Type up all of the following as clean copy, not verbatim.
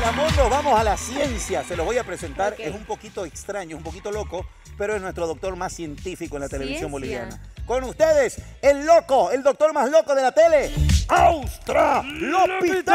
Mundo, vamos a la ciencia. Se los voy a presentar. Okay. Es un poquito extraño, un poquito loco, pero es nuestro doctor más científico en la televisión boliviana. Con ustedes, el loco, el doctor más loco de la tele, Australopithecus.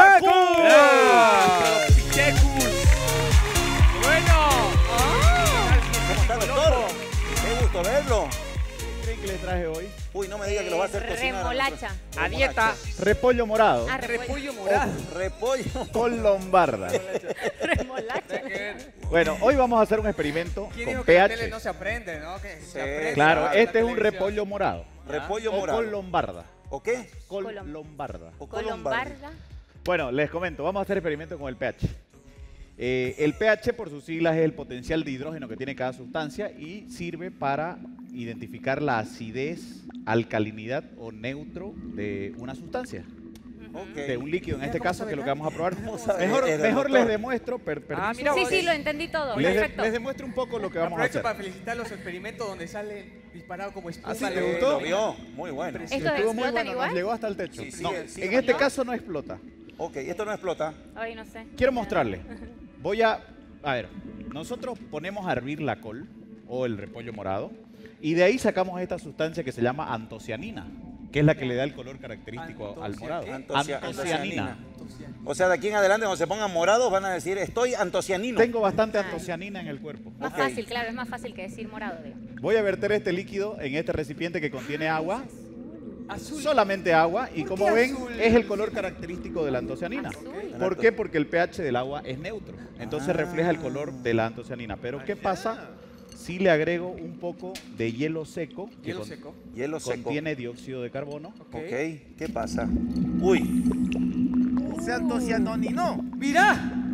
Bueno. ¿Cómo está, doctor? Qué gusto verlo. ¿Qué creen que les traje hoy? Uy, no me diga que lo va a hacer cocinar. Remolacha. A dieta. Repollo morado. Ah, Repollo morado. Repollo. Con lombarda. Remolacha. Bueno, hoy vamos a hacer un experimento ¿Quién con dijo que en la pH. tele no se aprende, no? Que Sí, se aprende. Claro, la este es un televisión. repollo morado. Repollo O morado. con lombarda. ¿O qué? Con Colom- lombarda. O Colombarda. Bueno, les comento, vamos a hacer experimento con el pH. El pH, por sus siglas, es el potencial de hidrógeno que tiene cada sustancia y sirve para identificar la acidez, alcalinidad o neutro de una sustancia, Ok. de un líquido en este ¿Cómo caso, sabe que es lo que vamos a probar. sabe? Mejor Era el les doctor. demuestro, permiso. mira Sí, vos. sí, lo entendí todo. les Perfecto. demuestro un poco lo que vamos a Aprovecho hacer. para felicitar los experimentos donde sale disparado como espuma. ¿sí? la ¿Te luz. gustó? ¿Lo vio? Muy bueno. ¿Estos Estuvo muy explotan bueno, igual? nos llegó hasta el techo. Sí, sí, No, sí, en sí. este ¿No? caso no explota. Ok, esto no explota. Ay, no sé. Quiero mostrarle. A ver, nosotros ponemos a hervir la col o el repollo morado y de ahí sacamos esta sustancia que se llama antocianina, que es la que le da el color característico al morado. Antocianina. O sea, de aquí en adelante, cuando se pongan morados, van a decir, estoy antocianino. Tengo bastante antocianina en el cuerpo. Más Ok. fácil, claro, es más fácil que decir morado, digo. Voy a verter este líquido en este recipiente que contiene agua, Azul. solamente agua, y ¿Por como qué ven, azul? es el color característico de la antocianina. Azul. ¿Por qué? Porque el pH del agua es neutro, entonces Ah. refleja el color de la antocianina. Pero ¿qué pasa si le agrego un poco de hielo seco, que Hielo seco. Hielo seco. contiene dióxido de carbono? Ok, ¿qué pasa? Uy. Se antocianinó. ¡Mira!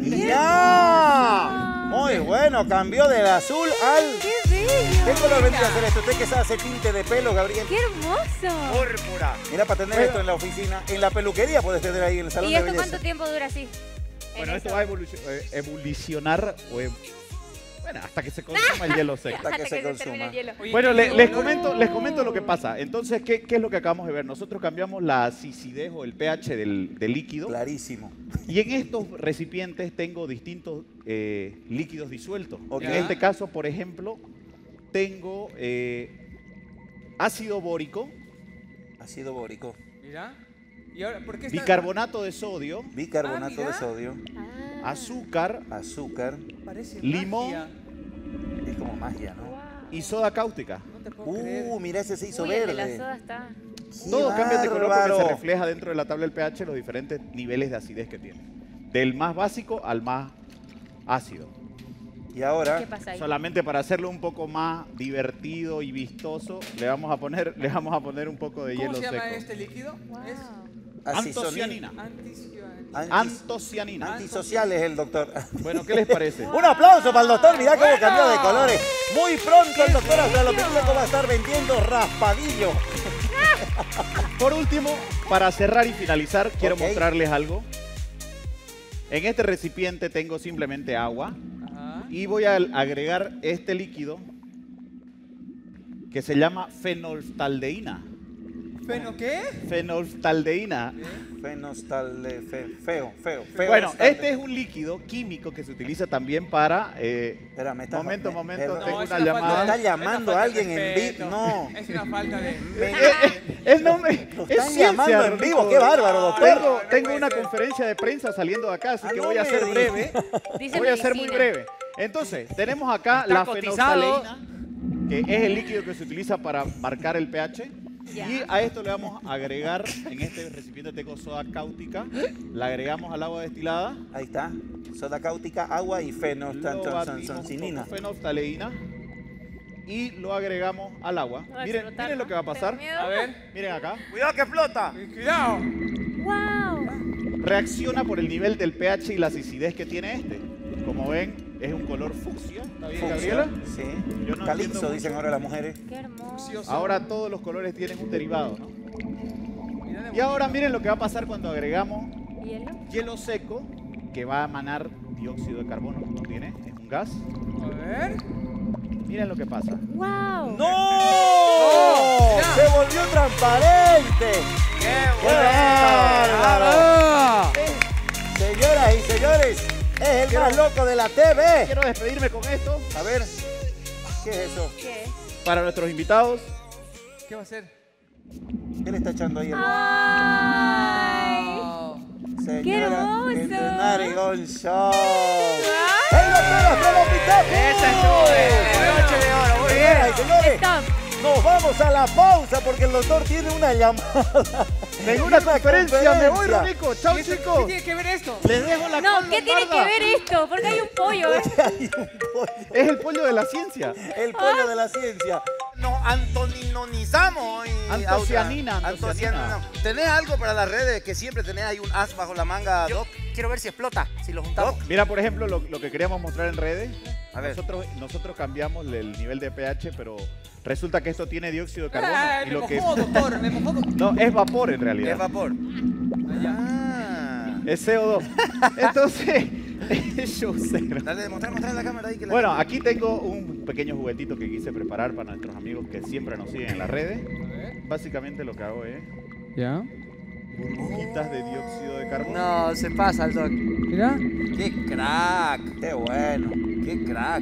¡Ya! Muy bueno, cambió del azul al... ¡Qué ¿Qué bello! color vendría a hacer esto? ¿Usted que sabe hacer tinte de pelo, Gabriel? ¡Qué hermoso! Púrpura. Mira, para tener esto en la oficina, en la peluquería puedes tener ahí en el salón ¿Y de esto belleza. cuánto tiempo dura así? Bueno, En esto eso. va a evolucionar bueno, hasta que se consuma el hielo seco. Hasta que se termine consuma. el hielo. Oye, Bueno, ¿qué les color? comento lo que pasa. Entonces, ¿qué es lo que acabamos de ver? Nosotros cambiamos la acidez o el pH del líquido. Clarísimo. Y en estos recipientes tengo distintos líquidos disueltos. Ok. En este caso, por ejemplo, tengo ácido bórico, Ácido bórico, Mira. ¿Y ahora por qué está? bicarbonato de sodio, bicarbonato mira. de sodio, Ah. azúcar azúcar. Parece limón. magia. Es como magia, ¿no? Wow. y soda cáustica. No te puedo creer. Mira, ese se hizo Uy, el de la verde. soda está... ¡Qué Todo cambia de color porque bárbaro! se refleja dentro de la tabla del pH los diferentes niveles de acidez que tiene. Del más básico al más ácido. Y ahora, ¿Qué pasa ahí? Solamente para hacerlo un poco más divertido y vistoso, le vamos a poner un poco de ¿Cómo hielo se llama seco. este líquido? Wow. Es Antocianina. antisocianina. Antisocial es el doctor. Bueno, ¿qué les parece? Un aplauso para el doctor, mirá cómo cambió de colores. Muy pronto el doctor Australopithecus va a estar vendiendo raspadillo. Por último, para cerrar y finalizar, quiero Ok. mostrarles algo. En este recipiente tengo simplemente agua Ajá. y voy a agregar este líquido que se llama fenolftaldeína. ¿Feno qué? Fenolftaldeína. Feo. Bueno, este es un líquido químico que se utiliza también para... Espérame, está- momento, me- tengo es una falta llamada. Está de- llamando es una a falta alguien de en respeto. vivo. No. Es una falta de... Es nombre, Lo es están ciencia, llamando en Rodrigo. vivo, qué bárbaro, doctor. Tengo una conferencia de prensa saliendo de acá, así Ah, que no voy a me ser digas. breve. Dice Voy a ser muy medicina. breve. Entonces, tenemos acá Está la cotizado. fenolftaleína, que es el líquido que se utiliza para marcar el pH. Ya. Y a esto le vamos a agregar, en este recipiente tengo soda cáustica, la agregamos al agua destilada, Ahí está. Soda cáustica, agua y lo batimos fenolftaldeína. con fenolftaleína y lo agregamos al agua. Voy a Miren, explotar, miren lo ¿no? que va a pasar. Tengo miedo. A ver. Miren acá. Cuidado que explota. Cuidado. ¡Wow! Reacciona por el nivel del pH y la acidez que tiene este. Como ven, es un color fucsia. ¿Está bien, Gabriela? Sí. Yo no Calipso, entiendo dicen mucho. ahora las mujeres. ¡Qué hermoso! Precioso. Ahora todos los colores tienen un derivado, ¿no? Mira de Y ahora bonito. miren lo que va a pasar cuando agregamos ¿Hielo? hielo seco, que va a emanar dióxido de carbono, como tiene, es un gas. A ver. Miren lo que pasa. ¡Wow! ¡No! Mira. ¡Se volvió transparente! ¡Qué ¡Qué bárbaro! ¡Ah! Señoras y señores, Es el más loco de la TV. Quiero despedirme con esto A ver, ¿qué es eso? ¿Qué? para nuestros invitados. ¿Qué va a hacer? ¿Qué le está echando ahí? ¡Ay! Oh. Señora, ¡Qué hermoso! este es Narigón Show. ¡El doctor Astrolopithecus! Esa estuvo de noche de oro, muy bien. Señoras y señores, Stop. nos vamos a la pausa porque el doctor tiene una llamada. Tengo una conferencia, me voy, Ronico. Chau, ¿Y esto- chicos. ¿Qué tiene que ver esto? Les dejo la No, col ¿qué tiene que lombarda. ver esto? Porque hay un pollo. Hay un pollo, Es el pollo de la ciencia. el pollo de la ciencia. Nos antoninonizamos. Antocianina, Antocianina. ¿Tenés algo para las redes que siempre tenés ahí un as bajo la manga, Doc? Quiero ver si explota, si lo juntamos. Mira, por ejemplo, lo que queríamos mostrar en redes. A ver. Nosotros cambiamos el nivel de pH, pero resulta que esto tiene dióxido de carbono. Ah, y me lo que mojó, doctor, me mojó. no, es vapor en realidad. Es vapor. Allá. Ah. Es CO2. Entonces, es showcero. Dale, mostrar la cámara ahí. Que la Bueno, gente- aquí tengo un pequeño juguetito que quise preparar para nuestros amigos que siempre nos siguen en las redes. A ver. Básicamente lo que hago es Ya. burbujitas de dióxido de carbono. No, se pasa el doc. Mira. ¡Qué crack! Qué bueno. ¡Qué crack!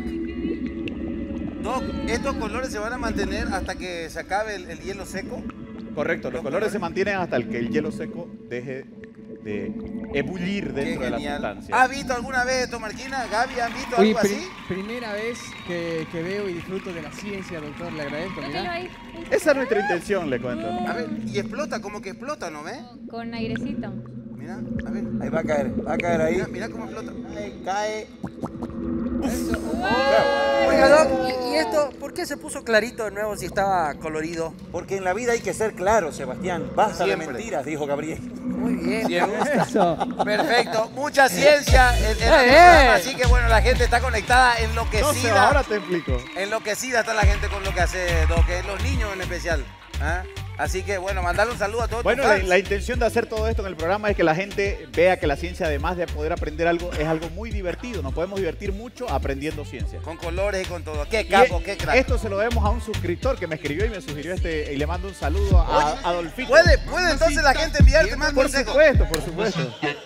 Doc, ¿estos colores se van a mantener hasta que se acabe el hielo seco? Correcto, los colores se mantienen hasta que el hielo seco deje de ebullir dentro Qué de la genial. sustancia. ¿Has visto alguna vez esto, Marquina? ¿Gaby, han visto Oye, algo así? primera vez que veo y disfruto de la ciencia, doctor. Le agradezco, Tóquelo mira. ahí. Esa es nuestra intención, le cuento. A ver, y explota, como que explota, ¿no ves? Con airecito. Mira, a ver. Ahí va a caer ahí. Mira cómo explota. Ahí cae. Eso. Oiga, doc, ¿y esto por qué se puso clarito de nuevo si estaba colorido? Porque en la vida hay que ser claro, Sebastián. Basta de Siempre. mentiras, dijo Gabriel. Muy bien. Eso. Perfecto, mucha ciencia en el Bien. programa, así que bueno, la gente está conectada, No sé, enloquecida. ahora te explico. Enloquecida está la gente con lo que hace Doc, los niños en especial. ¿Ah? Así que bueno, mandarle un saludo a todos Bueno, tus la, fans. la intención de hacer todo esto en el programa es que la gente vea que la ciencia, además de poder aprender algo, es algo muy divertido. Nos podemos divertir mucho aprendiendo ciencia. Con colores y con todo. Qué Y capo, qué crack. Esto se lo debemos a un suscriptor que me escribió y me sugirió y le mando un saludo a Oye, Adolfito. ¿Puede entonces la gente enviarte más Por consejos? supuesto, por supuesto.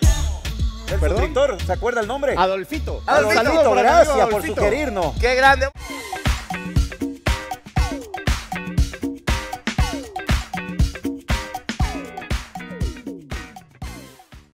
El ¿Perdón? suscriptor, ¿se acuerda el nombre? Adolfito. Adolfito, Un saludo para mi amigo gracias por Adolfito. sugerirnos. Qué grande.